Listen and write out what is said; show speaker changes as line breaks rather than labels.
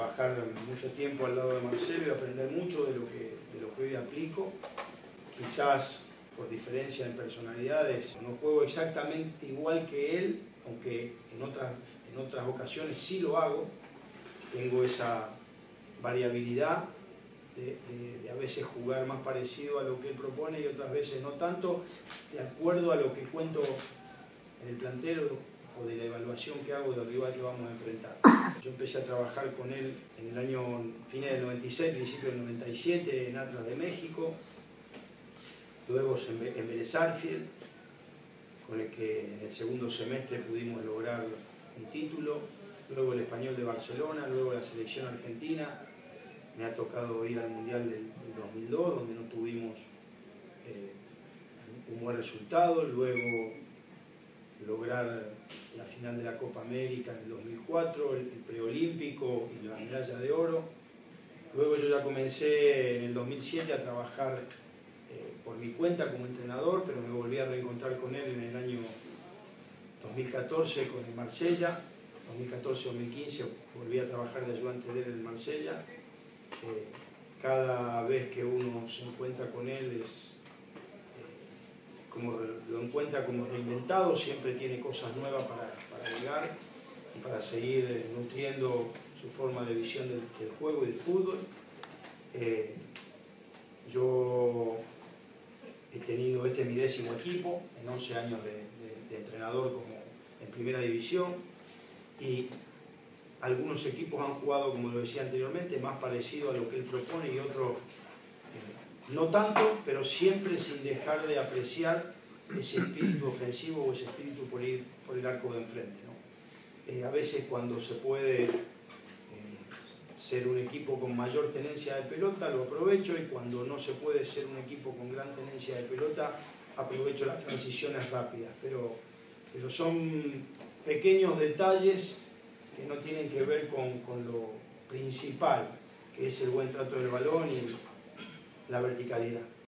trabajar mucho tiempo al lado de Marcelo y aprender mucho de lo que hoy aplico. Quizás por diferencia en personalidades no juego exactamente igual que él, aunque en otras ocasiones sí lo hago. Tengo esa variabilidad de a veces jugar más parecido a lo que él propone y otras veces no tanto, de acuerdo a lo que cuento en el plantel o de la evaluación que hago del rival que vamos a enfrentar. Yo empecé a trabajar con él en el año fines del 96, principio del 97 en Atlas de México, luego en Vélez Sarsfield, con el que en el segundo semestre pudimos lograr un título, luego el Español de Barcelona, luego la selección argentina. Me ha tocado ir al Mundial del 2002, donde no tuvimos un buen resultado, luego lograr la final de la Copa América en el 2004, el preolímpico y la medalla de oro. Luego yo ya comencé en el 2007 a trabajar por mi cuenta como entrenador, pero me volví a reencontrar con él en el año 2014 con el Marsella. 2014-2015 volví a trabajar de ayudante de él en el Marsella. Cada vez que uno se encuentra con él lo encuentra como reinventado, siempre tiene cosas nuevas para llegar y para seguir nutriendo su forma de visión del juego y del fútbol. Yo he tenido, este es mi 10º equipo, en 11 años de entrenador como en primera división, y algunos equipos han jugado, como lo decía anteriormente, más parecido a lo que él propone y otros no tanto, pero siempre sin dejar de apreciar ese espíritu ofensivo o ese espíritu por ir por el arco de enfrente, ¿no? A veces cuando se puede ser un equipo con mayor tenencia de pelota lo aprovecho, y cuando no se puede ser un equipo con gran tenencia de pelota aprovecho las transiciones rápidas, pero son pequeños detalles que no tienen que ver con lo principal, que es el buen trato del balón y la verticalidad.